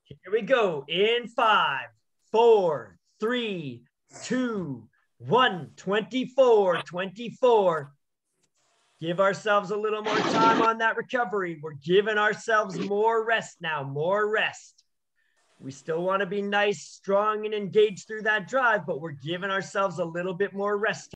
Here we go in 5, 4, 3, 2, 1. 24, 24. Give ourselves a little more time on that recovery. We're giving ourselves more rest now, more rest. We still want to be nice, strong, and engaged through that drive, but we're giving ourselves a little bit more rest.